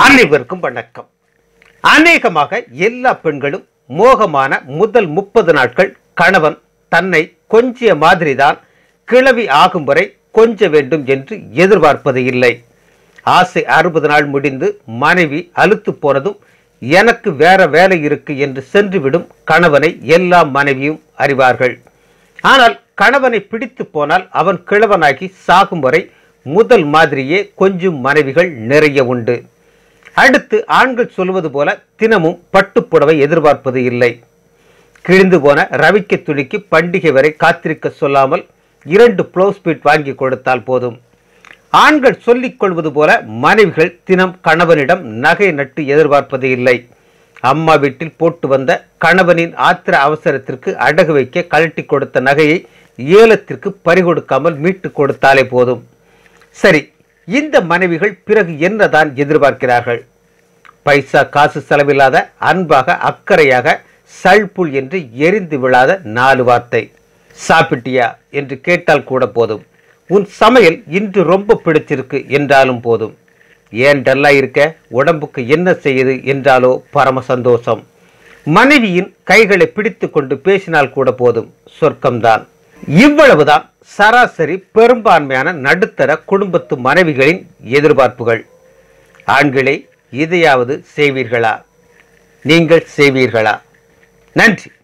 அனைவருக்கும் வணக்கம். அநேகமாக எல்லா பெண்களும் மோகமான முதல் 30 நாட்கள் கணவன் தன்னை கொஞ்சிய மாதிரிதான் கிளவி ஆகும் வரை கொஞ்ச வேண்டும் என்று எதிர்பார்ப்பது இல்லை. ஆசை 60 நாள் முடிந்து மனைவி அலுத்து போனதும் எனக்கு வேற வேலை இருக்கு என்று சென்றுவிடும் கணவனை எல்லா மனைவியும் அறிவார்கள். ஆனால் கணவனை பிடித்து போனால் அவன் கிழவனாகி சாகும் வரை முதல் மாதிரியே கொஞ்சம் மனைவிகள் நிறைய உண்டு. அடுத்து ஆண்கள் சொல்வது போல தினமும் பட்டுப்புடவை எதிர்பார்ப்பது இல்லை. கிழிந்து போன ரவிக்க துணிக்கு பண்டிகை வரை காத்திருக்க சொல்லாமல் 2 ப்ளவுஸ் பீட் வாங்கி கொடுத்தால் போதும். ஆண்கள் சொல்லிக் கொள்வது போல மனைவிகள் தினம் கணவனிடம் நகை நட்டு எதிர்பார்ப்பது இல்லை. அம்மா வீட்டில் போட்டு வந்த கணவனின் ஆத்திர அவசரத்திற்கு அடகு வைக்க கழட்டி கொடுத்த நகையை ஏலத்திற்கு பறிகொடுக்காமல் மீட்டு கொடுத்தாலே போதும். சரி, இந்த மனைவிகள் பிறகு என்னதான் எதிர்பார்க்கிறார்கள்? பைசா காசு செலவில்லாத அன்பாக அக்கறையாக சல்புல் என்று எரிந்து விழாத 4 வார்த்தை. சாப்பிட்டியா என்று கேட்டால் கூட போதும். உன் சமையல் இன்று ரொம்ப பிடிச்சிருக்கு என்றாலும் போதும். ஏன் டல்லா இருக்க, உடம்புக்கு என்ன செய்யுது என்றாலோ பரம சந்தோஷம். மனைவியின் கைகளை பிடித்து கொண்டு பேசினால் கூட போதும், சொர்க்கம்தான். இவ்வளவுதான் சராசரி பெரும்பான்மையான நடுத்தர குடும்பத்து மனைவிகளின் எதிர்பார்ப்புகள். ஆண்களே, இதையாவது செய்வீர்களா? நீங்கள் செய்வீர்களா? நன்றி.